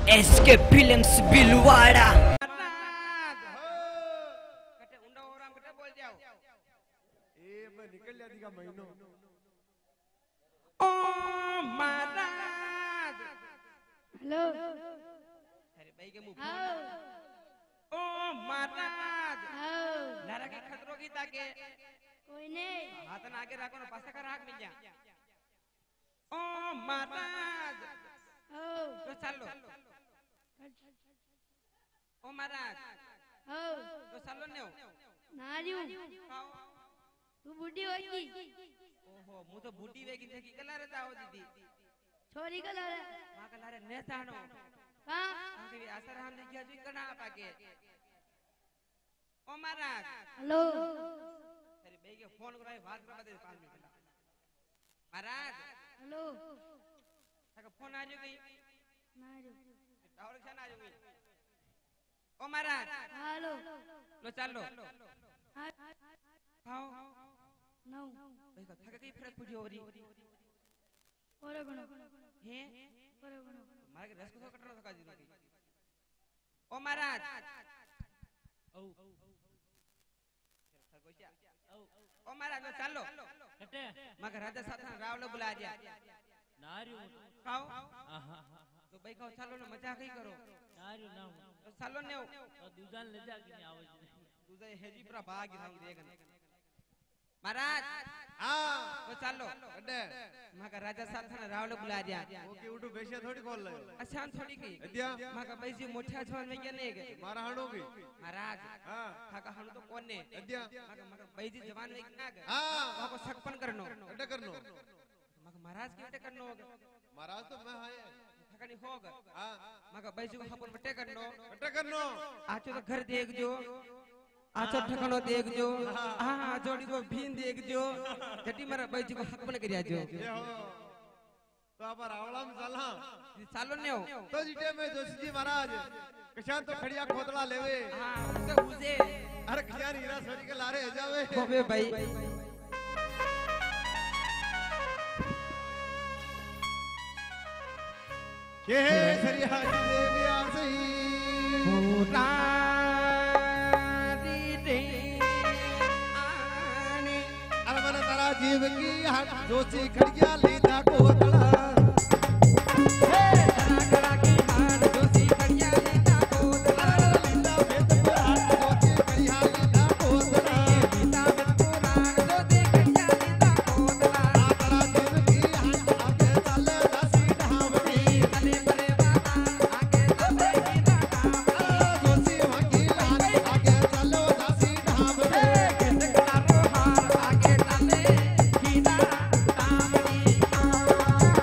SK films Bhilwara. कटे उंडा ओराम कटे बोल जाओ ए मैं निकल जाती का महीनों ओ महाराज हेलो अरे भाई के मुंह ओ महाराज नारा के खतरों की ताके कोई नहीं हाथ ना आगे रखो ना पासा का राग मिल जा ओ महाराज तो चलो ओ महाराज तो चलो ने नारियो तू बुढ़ी होगी ओहो मु तो बुढ़ी वेगी देखी कला रे जाओ दीदी छोरी कला रे मां कला रे ने तानो हां आगे भी असर हम देखिया जो कना पाके ओ महाराज हेलो अरे भाई के फोन कराए बात करवा दे 5 मिनट महाराज हेलो तक फोन आ जो गई नारियो टावर से आ जो गई ओ महाराज हेलो लो चलो आओ नो भाई का थक गई फरक पुजी होरी ओरे गनो हे ओरे गनो मारे के रस को कटरा थका जी ओ महाराज ओ ओ महाराज लो चलो कटे मगर राजा साथ रावल बुला जा नारियो आओ तो भाई का चलो ना मजा कई करो नारियो ना तो चलो ने तो दूजान ले जा के आवे दूजा हेजी पर भाग हम देखन महाराज हां तो चलो अड्डे मगर राजा साथ रावल बुला जा ओके उठो बेशे थोड़ी खोल ले आसान थोड़ी की अद्या मगर भाई जी मोठा छवन में ने मारा हणो की महाराज हां थाका हम तो कौन ने अद्या मगर भाई जी जवान में ना गए हां को सकपन करनो अड्डे करनो मगर महाराज के करनो महाराज तो मैं हाय थकनी होगा हां मगर भाई जी को हपन बटे करनो अड्डे करनो आचो तो घर देख जो आचो ठकनो देख जो हां जोड़ी को भीन देख जो जटी मारा भाई जी को हकपन करिया जो ये हो तो अब रावला में चला सालो ने हो तो जीटे में जोशी जी महाराज किसान तो खड़िया खोदला लेवे हां उसके हुजे अरे खियान हीरा सोरी के लारे हो जावे होबे भाई के सरिया जी देविया सही पुरारी रे आने अरे मन तारा जीव की हाथ जोशी खड़िया लेता कोदला करा की हार जोशी करिया लेता कोदला लीला भेद पुराण जोशी खड़िया लेता कोदला गीता में पुराण जोशी करिया लेता कोदला तारा जीव की हाथ आगे चले दासी ढावनी तले परे बाबा आगे चले गीता जोशी वकीलान आगे चलो दासी ढावनी किसका रोहार आगे चले गीता तामनी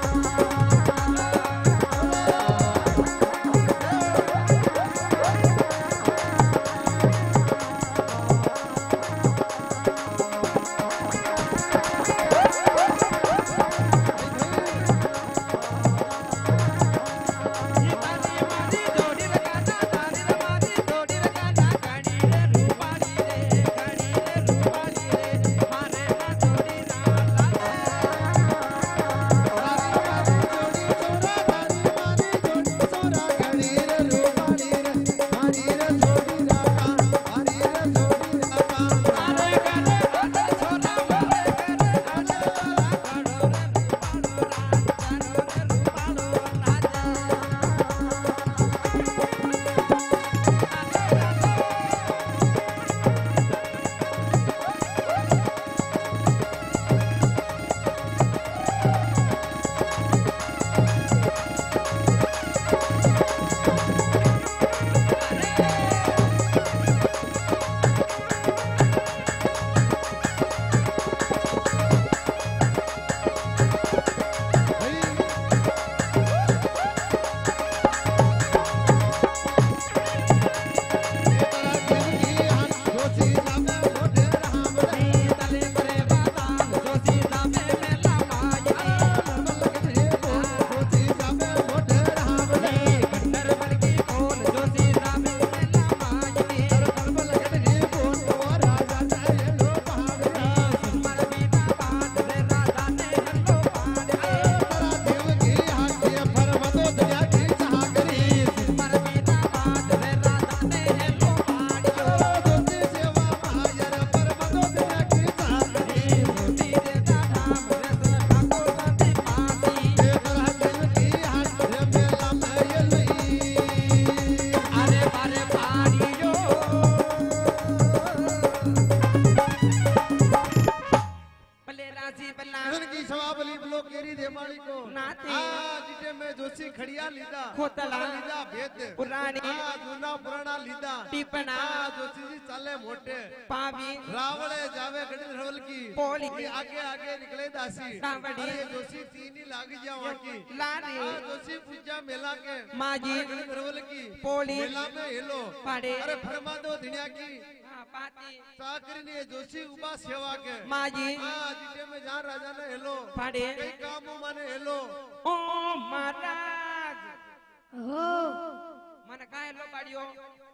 जोशी खड़िया लीधा खोतला लीधा भेद पुराणी जूना पुराना लीधा टिपना जोशी जी चाले मोटे पावी रावणे जावे गड़ी रवल की पोली आगे आगे निकले दासी कांवड़ी जोशी तीनी लाग जावा की लारी जोशी पूजा मेला के माजी गड़ी रवल की पोली मेला में हेलो पाड़े अरे फरमा दो धनिया की पाती चाकरी ने जोशी उबा सेवा के माजी जिटे में जहाँ राजा ने हेलो पाड़े कई कामों माने हेलो ओ महाराज हो मन का हेलो पाड़ियो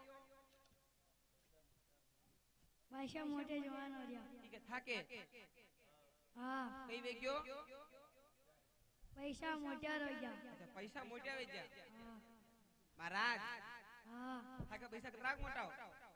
पैसा मोटे जवान हो गया ठीक है थाके हाँ कई वे क्यों पैसा मोटा हो गया अच्छा पैसा मोटा वे जा हाँ महाराज हाँ थाका पैसा कतराक मोटाओ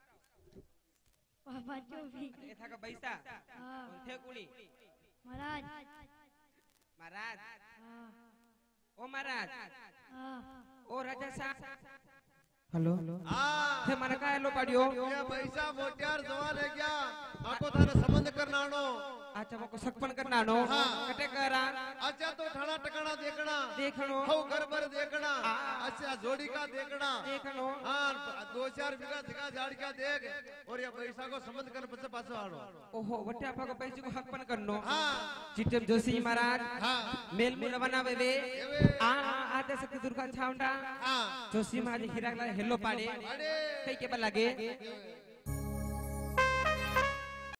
पापा जो भी ए थाका पैसा हाँ थे कुणी महाराज महाराज हाँ ओ महाराज हाँ ओ राजा साहब हेलो हाँ थे मन का हेलो पाड़ियो ये पैसा मोटियार जवान है क्या आको थाने संबंध करना नो अच्छा वो सकपन करना नो कटे करा अच्छा तो ठाणा टकाना देखना देखनो हो घर पर देखना अच्छा जोड़ी का देखना देखनो हाँ 2-4 बीघा सिका झाड़ का देख और ये पैसा को संबंध कर पछे पाछो आनो ओहो वटे आपा को पैसे को हकपन करनो हाँ चिटम जोशी महाराज हाँ मेल मुल बनावे वे आते शक्ति दुर्गा छावंडा हाँ जोशी महाराज हिरागला हेलो पाड़े अरे कई के बलागे